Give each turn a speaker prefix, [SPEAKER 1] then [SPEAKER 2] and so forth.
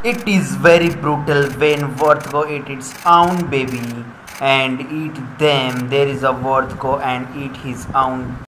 [SPEAKER 1] It is very brutal when Warthog eat its own baby and eat them. There is a Warthog and eat his own